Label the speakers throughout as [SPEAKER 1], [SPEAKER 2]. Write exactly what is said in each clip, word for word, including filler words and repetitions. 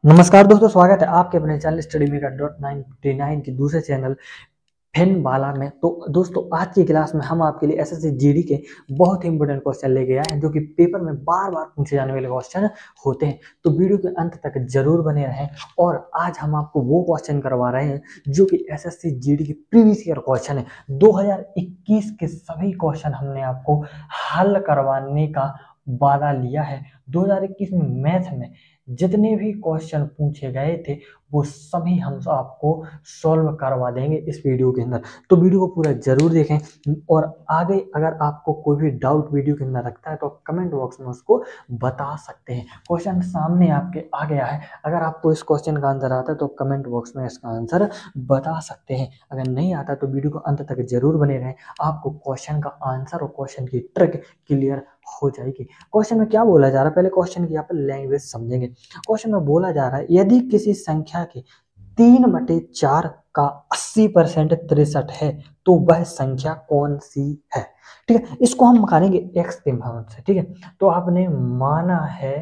[SPEAKER 1] नमस्कार दोस्तों, स्वागत है आपके अपने channel study maker dot ninety nine के दूसरे चैनल फेन वाला में। तो दोस्तों, आज की क्लास में हम आपके लिए एसएससी जीडी के बहुत ही इंपॉर्टेंट क्वेश्चन लेके आए हैं जो कि पेपर में बार बार पूछे जाने वाले क्वेश्चन होते हैं। तो वीडियो के अंत तक जरूर बने रहें। और आज हम आपको वो क्वेश्चन करवा रहे हैं जो कि एसएससी जीडी के प्रीवियस ईयर क्वेश्चन है। दो हज़ार इक्कीस के सभी क्वेश्चन हमने आपको हल करवाने का वादा लिया है। दो हज़ार इक्कीस में मैथ में जितने भी क्वेश्चन पूछे गए थे वो सभी हम आपको सॉल्व करवा देंगे इस वीडियो के अंदर। तो वीडियो को पूरा जरूर देखें और आगे अगर आपको कोई भी डाउट वीडियो के अंदर रखता है तो कमेंट बॉक्स में उसको बता सकते हैं। क्वेश्चन सामने आपके आ गया है। अगर आपको इस क्वेश्चन का आंसर आता है तो कमेंट बॉक्स में इसका आंसर बता सकते हैं। अगर नहीं आता तो वीडियो को अंत तक जरूर बने रहें। आपको क्वेश्चन का आंसर और क्वेश्चन की ट्रिक क्लियर हो जाएगी। क्वेश्चन में क्या बोला जा रहा है, पहले क्वेश्चन की यहाँ पर लैंग्वेज समझेंगे। क्वेश्चन में बोला जा रहा है, यदि किसी संख्या के तीन बटे चार का अस्सी परसेंट तिरसठ है तो वह संख्या कौन सी है। ठीक है, इसको हम करेंगे एक्स के मान से। ठीक है, तो आपने माना है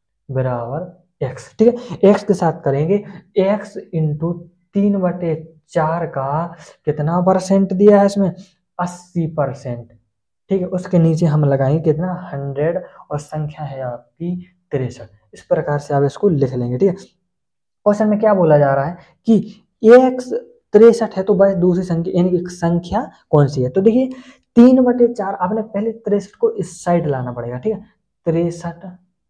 [SPEAKER 1] बराबर एक्स। ठीक है, एक्स के साथ करेंगे एक्स इंटू तीन बटे चार का कितना परसेंट दिया है इसमें, अस्सी परसेंट। ठीक है, उसके नीचे हम लगाएंगे कितना, हंड्रेड, और संख्या है आपकी तिरसठ। इस प्रकार से आप इसको लिख लेंगे। ठीक है, क्वेश्चन में क्या बोला जा रहा है कि एक्स तिरसठ है तो वह दूसरी संख्या यानी कि संख्या कौन सी है। तो देखिए, तीन बटे चार आपने पहले तिरसठ को इस साइड लाना पड़ेगा। ठीक है, तिरसठ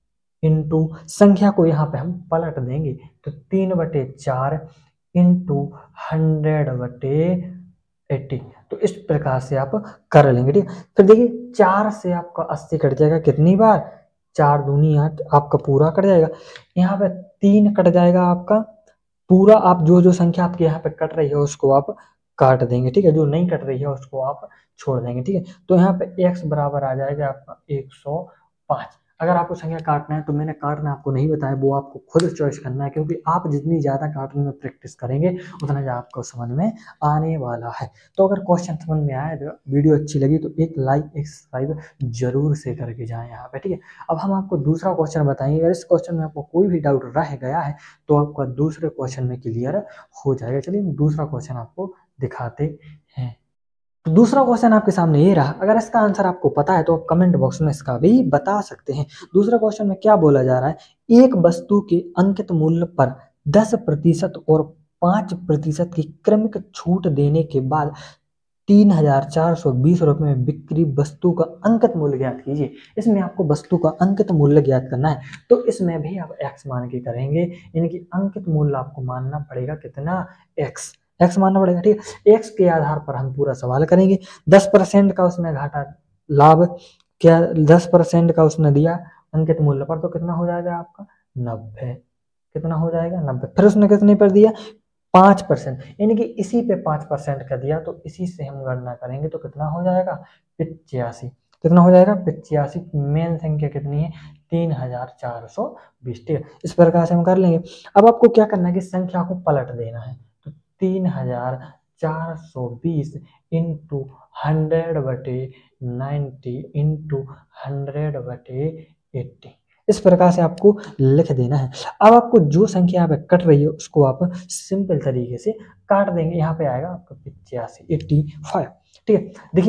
[SPEAKER 1] इंटू संख्या को यहाँ पे हम पलट देंगे तो तीन बटे चार इंटू हंड्रेड बटे एट्टी। तो इस प्रकार से आप कर लेंगे। ठीक है, फिर देखिए चार से आपका अस्सी कट जाएगा कितनी बार, चार दूनी आठ, आपका पूरा कट जाएगा। यहाँ पे तीन कट जाएगा आपका पूरा। आप जो जो संख्या आपके यहाँ पे कट रही है उसको आप काट देंगे। ठीक है, जो नहीं कट रही है उसको आप छोड़ देंगे। ठीक है, तो यहाँ पे x बराबर आ जाएगा आपका एक सौ पाँच। अगर आपको संख्या काटना है तो मैंने काटना आपको नहीं बताया, वो आपको खुद चॉइस करना है, क्योंकि आप जितनी ज़्यादा काटने में प्रैक्टिस करेंगे उतना ज़्यादा आपको समझ में आने वाला है। तो अगर क्वेश्चन समझ में आया, तो वीडियो अच्छी लगी तो एक लाइक एक सब्सक्राइब जरूर से करके जाएं यहाँ पे। ठीक है, अब हम आपको दूसरा क्वेश्चन बताएंगे। अगर इस क्वेश्चन में आपको कोई भी डाउट रह गया है तो आपका दूसरे क्वेश्चन में क्लियर हो जाएगा। चलिए दूसरा क्वेश्चन आपको दिखाते हैं। तो दूसरा क्वेश्चन आपके सामने ये रहा। अगर इसका आंसर आपको पता है तो आप कमेंट बॉक्स में इसका भी बता सकते हैं। दूसरा क्वेश्चन में क्या बोला जा रहा है, एक वस्तु के अंकित मूल्य पर दस प्रतिशत और पाँच प्रतिशत की क्रमिक छूट देने के बाद तीन हजार चार सौ बीस रुपये में बिक्री वस्तु का अंकित मूल्य ज्ञात कीजिए। इसमें आपको वस्तु का अंकित मूल्य ज्ञात करना है। तो इसमें भी आप एक्स मान के करेंगे, यानी कि अंकित मूल्य आपको मानना पड़ेगा कितना, एक्स। एक्स मानना पड़ेगा। ठीक है, एक्स के आधार पर हम पूरा सवाल करेंगे। दस परसेंट का उसने घाटा लाभ क्या, दस परसेंट का उसने दिया अंकित मूल्य पर, तो कितना हो जाएगा आपका, नब्बे। कितना हो जाएगा, नब्बे। फिर उसने कितने पर दिया, पाँच परसेंट, यानी कि इसी पे पाँच परसेंट का दिया, तो इसी से हम गणना करेंगे तो कितना हो जाएगा, पिचासी। कितना हो जाएगा, पिचासी। मेन संख्या कितनी है, तीन हजार चार सौ बीस। ठीक है, इस प्रकार से हम कर लेंगे। अब आपको क्या करना है कि संख्या को पलट देना है। तो तीन हजार चार सौ बीस इंटू हंड्रेड बटे नाइन्टी इंटू हंड्रेड बटे एट्टी, इस प्रकार से आपको लिख देना है। अब आपको जो संख्या यहाँ पे कट रही है उसको आप सिंपल तरीके से काट देंगे। यहाँ पे आएगा आपका पिचासी, एट्टी फाइव। ठीक है, देखिए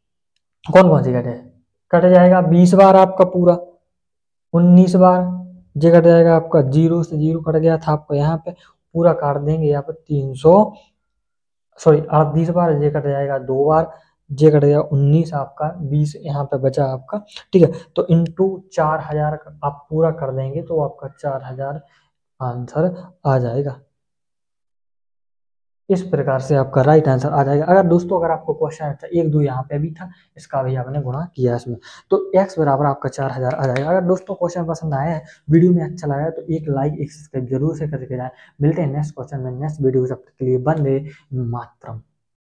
[SPEAKER 1] कौन कौन सी कटे, कट जाएगा बीस बार आपका पूरा, उन्नीस बार जे कट जाएगा आपका, जीरो से जीरो कट गया था आपका, यहाँ पे पूरा काट देंगे। यहाँ पे तीन सौ सॉरी अड़तीस बार, जे कट जाएगा दो बार, जे कट गया उन्नीस आपका, बीस यहाँ पे बचा आपका। ठीक है, तो इंटू चार हजार आप पूरा कर देंगे तो आपका चार हजार आंसर आ जाएगा। इस प्रकार से आपका राइट आंसर आ जाएगा। अगर दोस्तों अगर आपको क्वेश्चन अच्छा एक दो यहाँ पे भी था, इसका भी आपने गुणा किया इसमें, तो x बराबर आपका चार हजार आ जाएगा। अगर दोस्तों क्वेश्चन पसंद आया है, वीडियो में अच्छा लगा है, तो एक लाइक एक सब्सक्राइब जरूर से करके जाए। मिलते हैं नेक्स्ट क्वेश्चन में, नेक्स्ट वीडियो। जब तक के लिए वंदे मातरम।